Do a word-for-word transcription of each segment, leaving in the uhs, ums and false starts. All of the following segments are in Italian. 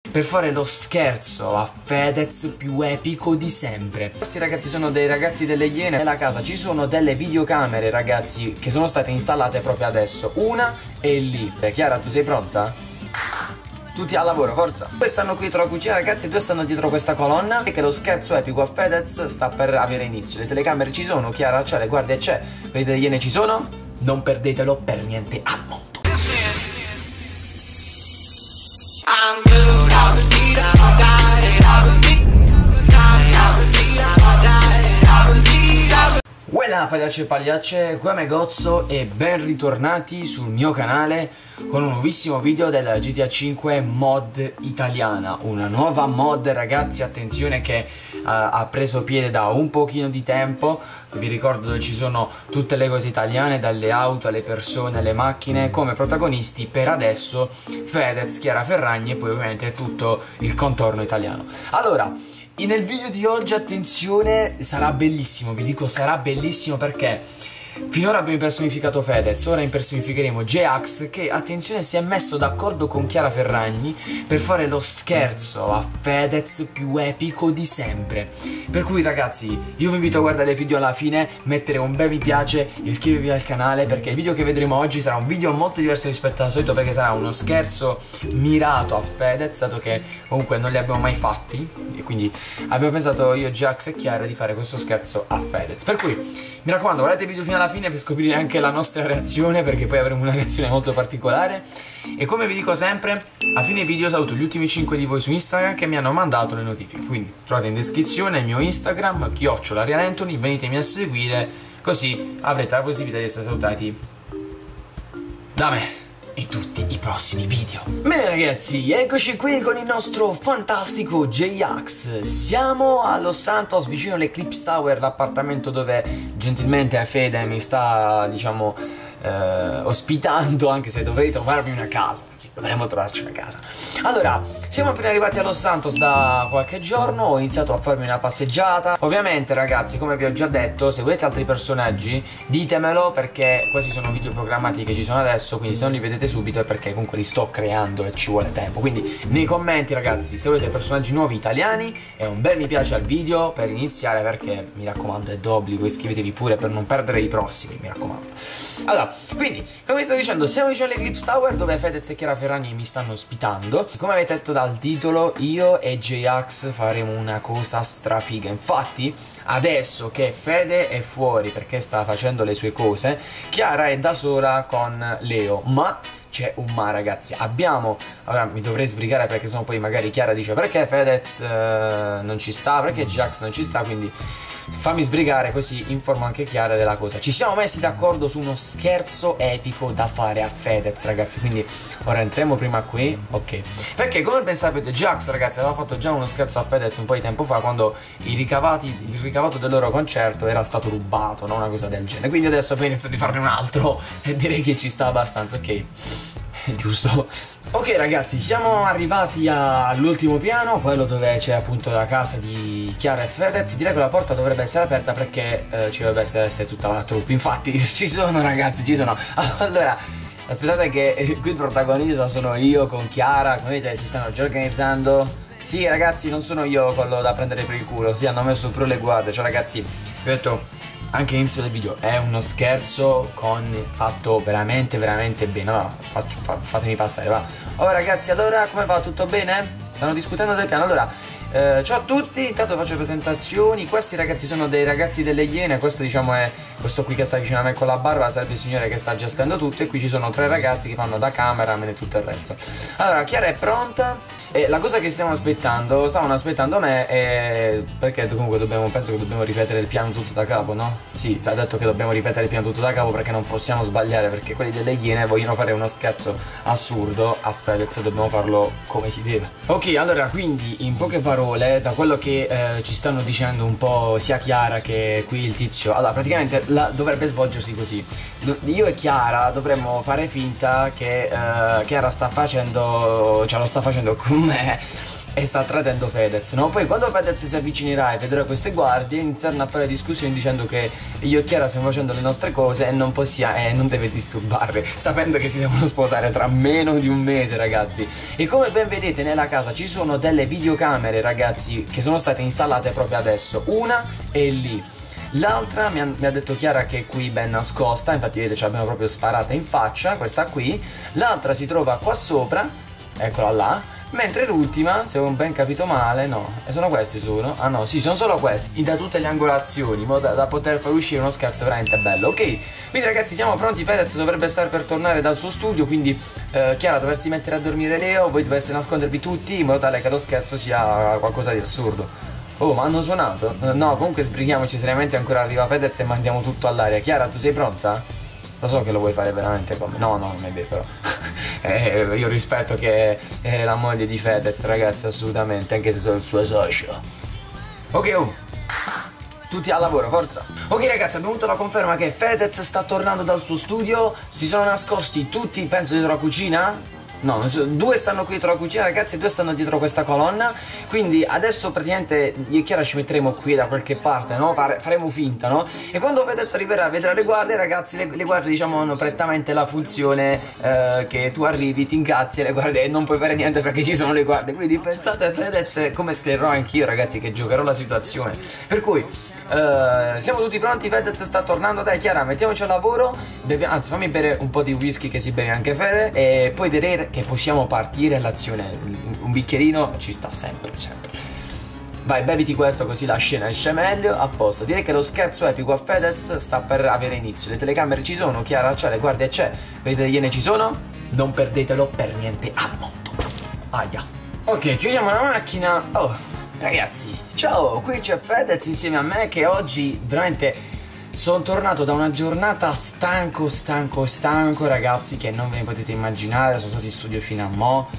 per fare lo scherzo a Fedez più epico di sempre. Questi ragazzi sono dei ragazzi delle Iene. Nella casa ci sono delle videocamere, ragazzi, che sono state installate proprio adesso. Una è lì. Chiara, tu sei pronta? Tutti al lavoro, forza. Due stanno qui dietro la cucina, ragazzi, e due stanno dietro questa colonna. E che lo scherzo epico a Fedez sta per avere inizio. Le telecamere ci sono, Chiara c'è, le guardie c'è, quelli delle Iene ci sono. Non perdetelo per niente al mondo. Uela pagliacce e pagliacce, qui è Megozzo e ben ritornati sul mio canale con un nuovissimo video della G T A cinque mod italiana. Una nuova mod, ragazzi, attenzione, che uh, ha preso piede da un pochino di tempo. Vi ricordo dove ci sono tutte le cose italiane, dalle auto alle persone alle macchine, come protagonisti per adesso Fedez, Chiara Ferragni e poi ovviamente tutto il contorno italiano. Allora, nel video di oggi, attenzione, sarà bellissimo, vi dico sarà bellissimo perché finora abbiamo impersonificato Fedez, ora impersonificheremo J-Ax che, attenzione, si è messo d'accordo con Chiara Ferragni per fare lo scherzo a Fedez più epico di sempre. Per cui, ragazzi, io vi invito a guardare il video alla fine, mettere un bel mi piace e iscrivervi al canale, perché il video che vedremo oggi sarà un video molto diverso rispetto al solito, perché sarà uno scherzo mirato a Fedez, dato che comunque non li abbiamo mai fatti e quindi abbiamo pensato io, J-Ax e Chiara di fare questo scherzo a Fedez. Per cui mi raccomando, guardate il video fino alla fine per scoprire anche la nostra reazione, perché poi avremo una reazione molto particolare. E come vi dico sempre, a fine video saluto gli ultimi cinque di voi su Instagram che mi hanno mandato le notifiche, quindi trovate in descrizione il mio Instagram, chiocciola Rianentoni, venitemi a seguire, così avrete la possibilità di essere salutati da me in tutti i prossimi video. Bene ragazzi, eccoci qui con il nostro fantastico J-Ax. Siamo a Los Santos, vicino all'Eclipse Tower, l'appartamento dove gentilmente Fede mi sta, diciamo, eh, ospitando, anche se dovrei trovarmi una casa. Sì, dovremmo trovarci una casa. Allora, siamo appena arrivati a Los Santos da qualche giorno, ho iniziato a farmi una passeggiata. Ovviamente ragazzi, come vi ho già detto, se volete altri personaggi ditemelo, perché questi sono video programmati che ci sono adesso, quindi se non li vedete subito è perché comunque li sto creando e ci vuole tempo. Quindi nei commenti, ragazzi, se volete personaggi nuovi italiani, e un bel mi piace al video per iniziare, perché mi raccomando è d'obbligo, iscrivetevi pure per non perdere i prossimi, mi raccomando. Allora, quindi, come vi sto dicendo, siamo vicino all'Eclipse Tower dove Fedez e Chiara Ferragni mi stanno ospitando. Come avete detto dal titolo, io e J-Ax faremo una cosa strafiga. Infatti, adesso che Fede è fuori perché sta facendo le sue cose, Chiara è da sola con Leo, ma c'è un ma, ragazzi. Abbiamo, ora mi dovrei sbrigare perché sennò poi magari Chiara dice perché Fedez eh, non ci sta, perché J-Ax non ci sta, quindi fammi sbrigare così informo anche Chiara della cosa. Ci siamo messi d'accordo su uno scherzo epico da fare a Fedez, ragazzi, quindi ora entriamo prima qui, ok, perché come ben sapete J-Ax, ragazzi, aveva fatto già uno scherzo a Fedez un po' di tempo fa, quando i ricavati, il ricavato del loro concerto era stato rubato, no? Una cosa del genere. Quindi adesso poi inizio di farne un altro e direi che ci sta abbastanza, ok? Giusto? Ok ragazzi, siamo arrivati all'ultimo piano, quello dove c'è appunto la casa di Chiara e Fedez. Direi che la porta dovrebbe essere aperta perché eh, ci dovrebbe essere tutta la troupe. Infatti ci sono, ragazzi, ci sono. Allora, aspettate che eh, qui il protagonista sono io con Chiara. Come vedete si stanno già organizzando. Sì ragazzi, non sono io quello da prendere per il culo. Sì, hanno messo pure le guardie. Cioè ragazzi, vi ho detto anche all'inizio del video, è uno scherzo con fatto veramente veramente bene. Allora faccio, fa, fatemi passare, va. Oh ragazzi, allora come va? Tutto bene? Stanno discutendo del piano. Allora, eh, ciao a tutti, intanto faccio le presentazioni. Questi ragazzi sono dei ragazzi delle Iene. Questo diciamo è, questo qui che sta vicino a me con la barba sarebbe il signore che sta gestendo tutto. E qui ci sono tre ragazzi che fanno da cameraman e tutto il resto. Allora, Chiara è pronta. E la cosa che stiamo aspettando, stavano aspettando me, e perché comunque dobbiamo, penso che dobbiamo ripetere il piano tutto da capo, no? Sì, ha detto che dobbiamo ripetere il piano tutto da capo perché non possiamo sbagliare, perché quelli delle Iene vogliono fare uno scherzo assurdo a Fedez e dobbiamo farlo come si deve. Ok, allora, quindi in poche parole, da quello che eh, ci stanno dicendo un po' sia Chiara che qui il tizio, allora praticamente la, dovrebbe svolgersi così. Io e Chiara dovremmo fare finta che eh, Chiara sta facendo, cioè lo sta facendo con me, e sta tradendo Fedez, no? Poi quando Fedez si avvicinerà e vedrà queste guardie, inizieranno a fare discussioni dicendo che io e Chiara stiamo facendo le nostre cose e non possiamo, e non deve disturbarle, sapendo che si devono sposare tra meno di un mese, ragazzi. E come ben vedete nella casa ci sono delle videocamere, ragazzi, che sono state installate proprio adesso. Una è lì, l'altra mi ha, mi ha detto Chiara che è qui ben nascosta, infatti vedete ce l'abbiamo proprio sparata in faccia, questa qui. L'altra si trova qua sopra, eccola là. Mentre l'ultima, se ho ben capito male, no, e sono questi sono, ah no, sì, sono solo questi, da tutte le angolazioni, in modo da, da poter far uscire uno scherzo veramente bello, ok? Quindi ragazzi siamo pronti, Fedez dovrebbe stare per tornare dal suo studio, quindi eh, Chiara dovresti mettere a dormire Leo, voi dovreste nascondervi tutti in modo tale che lo scherzo sia qualcosa di assurdo. Oh, ma hanno suonato? No, comunque sbrighiamoci seriamente, ancora arriva Fedez e mandiamo tutto all'aria. Chiara, tu sei pronta? Lo so che lo vuoi fare veramente come... No, no, non è vero però. eh, io rispetto che è la moglie di Fedez, ragazzi, assolutamente, anche se sono il suo socio. Ok, oh. Tutti al lavoro, forza. Ok ragazzi, abbiamo avuto la conferma che Fedez sta tornando dal suo studio. Si sono nascosti tutti, penso, dietro la cucina. No, due stanno qui dietro la cucina, ragazzi, e due stanno dietro questa colonna. Quindi adesso praticamente io e Chiara ci metteremo qui da qualche parte, no? Fare, faremo finta, no? E quando Fedez arriverà vedrà le guardie, ragazzi, le, le guardie diciamo hanno prettamente la funzione eh, che tu arrivi, ti incazzi e le guardie e non puoi fare niente perché ci sono le guardie. Quindi pensate a Fedez come schiererò anch'io, ragazzi, che giocherò la situazione. Per cui eh, siamo tutti pronti, Fedez sta tornando. Dai Chiara, mettiamoci al lavoro. Bevi, anzi fammi bere un po' di whisky che si beve anche Fede. E poi direi che possiamo partire l'azione. Un bicchierino ci sta sempre, sempre. Vai, beviti questo così la scena esce meglio. A posto, direi che lo scherzo epico a Fedez sta per avere inizio. Le telecamere ci sono, Chiara c'è, le guardie c'è, vedete le iene ci sono. Non perdetelo per niente al mondo. Aia. Ok, chiudiamo la macchina. Oh, ragazzi, ciao, qui c'è Fedez insieme a me che oggi veramente... sono tornato da una giornata stanco, stanco, stanco, ragazzi, che non ve ne potete immaginare. Sono stato in studio fino a mo'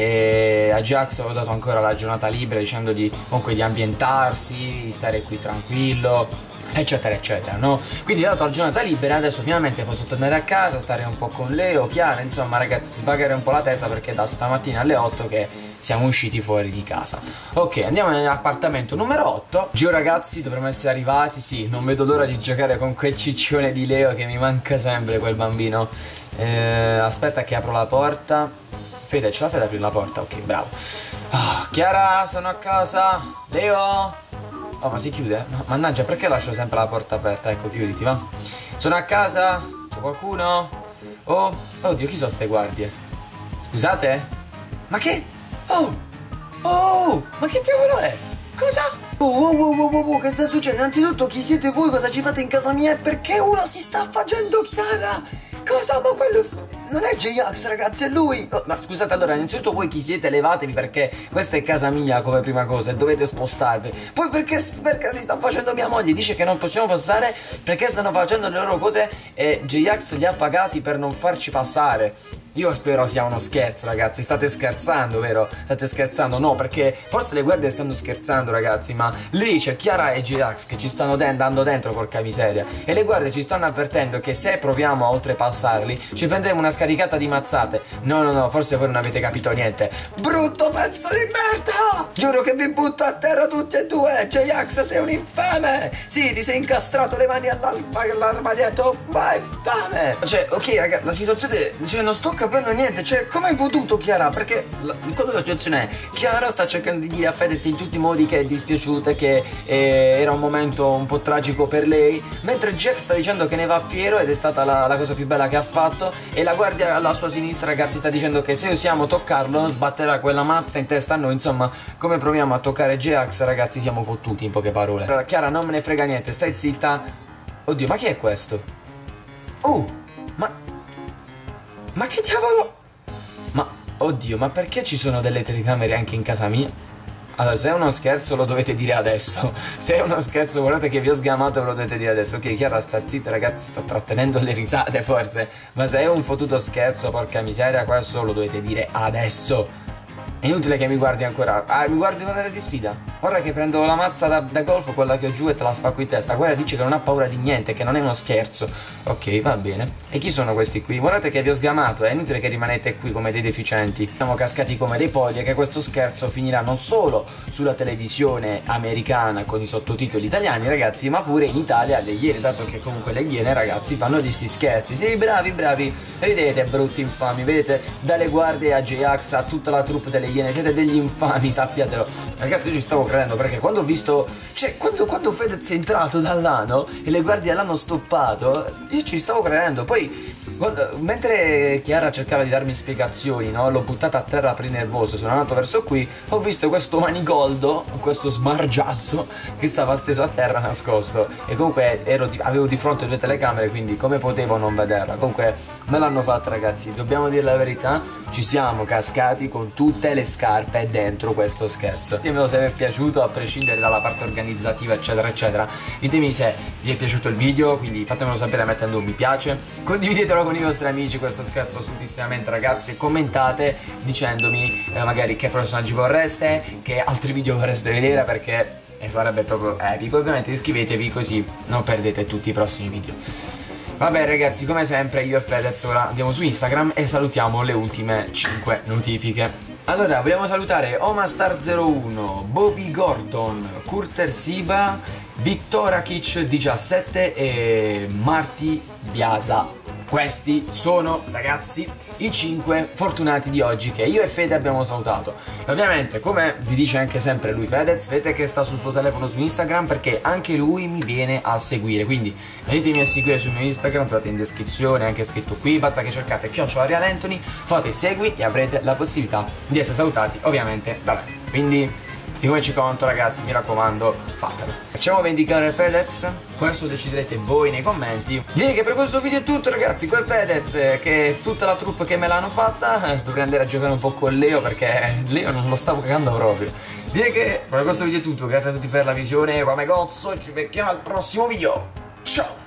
e a Jax ho dato ancora la giornata libera dicendo di comunque di ambientarsi, di stare qui tranquillo, eccetera eccetera, no? Quindi ho dato la giornata libera, adesso finalmente posso tornare a casa, stare un po' con Leo, Chiara, insomma ragazzi, svagare un po' la testa perché da stamattina alle otto che siamo usciti fuori di casa. Ok, andiamo nell'appartamento numero otto. Giù ragazzi, dovremmo essere arrivati, sì, non vedo l'ora di giocare con quel ciccione di Leo che mi manca sempre, quel bambino. eh, Aspetta che apro la porta. Fede, ce la fai ad aprire la porta? Ok, bravo. Oh, Chiara, sono a casa. Leo. Oh, ma si chiude? No, mannaggia, perché lascio sempre la porta aperta? Ecco, chiuditi, va. Sono a casa? C'è qualcuno? Oh, oddio, chi sono ste guardie? Scusate? Ma che? Oh! Oh! Ma che diavolo è? Cosa? Oh, oh, oh, oh, oh, oh, che sta succedendo? Innanzitutto, chi siete voi? Cosa ci fate in casa mia? E perché uno si sta facendo Chiara? Cosa? Ma quello non è J-Ax, ragazzi, è lui! Oh, ma scusate, allora, innanzitutto voi chi siete? Levatevi perché questa è casa mia come prima cosa e dovete spostarvi. Poi perché, perché si sta facendo mia moglie? Dice che non possiamo passare perché stanno facendo le loro cose e J-Ax li ha pagati per non farci passare. Io spero sia uno scherzo, ragazzi. State scherzando, vero? State scherzando? No, perché forse le guardie stanno scherzando, ragazzi. Ma lì c'è Chiara e J-Ax che ci stanno andando dentro, porca miseria. E le guardie ci stanno avvertendo che se proviamo a oltrepassarli ci prenderemo una scaricata di mazzate. No, no, no, forse voi non avete capito niente. Brutto pezzo di merda! Giuro che vi butto a terra tutti e due. J-Ax, sei un infame. Sì, ti sei incastrato le mani all'armadietto. Vai, infame. Cioè, ok, raga, la situazione... Cioè, non sto capendo niente. Cioè, come hai potuto, Chiara? Perché la, la situazione è Chiara sta cercando di dire a Fedez in tutti i modi che è dispiaciuta, che eh, era un momento un po' tragico per lei, mentre Jack sta dicendo che ne va fiero ed è stata la, la cosa più bella che ha fatto, e la guardia alla sua sinistra, ragazzi, sta dicendo che se osiamo toccarlo sbatterà quella mazza in testa a noi. Insomma, come proviamo a toccare J-Ax, ragazzi, siamo fottuti, in poche parole. Allora, Chiara, non me ne frega niente, stai zitta. Oddio, ma chi è questo? Oh, ma... Ma che diavolo? Ma, oddio, ma perché ci sono delle telecamere anche in casa mia? Allora, se è uno scherzo lo dovete dire adesso. Se è uno scherzo, guardate che vi ho sgamato, ve lo dovete dire adesso. Ok, Chiara sta zitta, ragazzi, sta trattenendo le risate forse. Ma se è un fottuto scherzo, porca miseria, questo lo dovete dire adesso. È inutile che mi guardi ancora. Ah, mi guardi con aria di sfida? Guarda che prendo la mazza da, da golf, quella che ho giù, e te la spacco in testa. Quella dice che non ha paura di niente, che non è uno scherzo. Ok, va bene. E chi sono questi qui? Guardate che vi ho sgamato, è inutile che rimanete qui come dei deficienti. Siamo cascati come dei polli, e che questo scherzo finirà non solo sulla televisione americana con i sottotitoli italiani, ragazzi, ma pure in Italia alle Iene, dato che comunque le Iene, ragazzi, fanno di sti scherzi. Sì, bravi, bravi, ridete, brutti infami, vedete, dalle guardie a J-Ax a tutta la troupe delle Iene, siete degli infami, sappiatelo. Ragazzi, io ci stavo credendo, perché quando ho visto, cioè quando, quando Fedez è entrato dall'ano e le guardie l'hanno stoppato, io ci stavo credendo. Poi quando, mentre Chiara cercava di darmi spiegazioni, no, l'ho buttata a terra per nervoso, sono andato verso qui, ho visto questo manigoldo, questo smargiasso che stava steso a terra nascosto, e comunque ero di, avevo di fronte due telecamere, quindi come potevo non vederla? Comunque me l'hanno fatta, ragazzi, dobbiamo dire la verità, ci siamo cascati con tutte le scarpe dentro questo scherzo. Ditemelo se vi è piaciuto, a prescindere dalla parte organizzativa eccetera eccetera. Ditemi se vi è piaciuto il video, quindi fatemelo sapere mettendo un mi piace, condividetelo con i vostri amici questo scherzo assolutamente, ragazzi, e commentate dicendomi eh, magari che personaggi vorreste, che altri video vorreste vedere, perché eh, sarebbe proprio epico. Ovviamente iscrivetevi così non perdete tutti i prossimi video. Vabbè, ragazzi, come sempre io e Fedez ora andiamo su Instagram e salutiamo le ultime cinque notifiche. Allora, vogliamo salutare Omastar zero uno, Bobby Gordon, Kurter Siba, Viktorakic diciassette e Marti Biasa. Questi sono, ragazzi, i cinque fortunati di oggi che io e Fede abbiamo salutato. E ovviamente, come vi dice anche sempre lui Fedez, vedete che sta sul suo telefono su Instagram, perché anche lui mi viene a seguire. Quindi venitemi a seguire sul mio Instagram, trovate in descrizione, anche scritto qui, basta che cercate chiocciola Real Anthony, fate segui e avrete la possibilità di essere salutati ovviamente da me. Quindi, siccome ci conto, ragazzi, mi raccomando, fatelo. Facciamo vendicare Fedez? Questo deciderete voi nei commenti. Direi che per questo video è tutto, ragazzi. Quel Fedez, che tutta la troupe che me l'hanno fatta, eh, dovrei andare a giocare un po' con Leo, perché Leo non lo stavo cagando proprio. Direi che per questo video è tutto. Grazie a tutti per la visione. Come Gozzo, ci becchiamo al prossimo video. Ciao!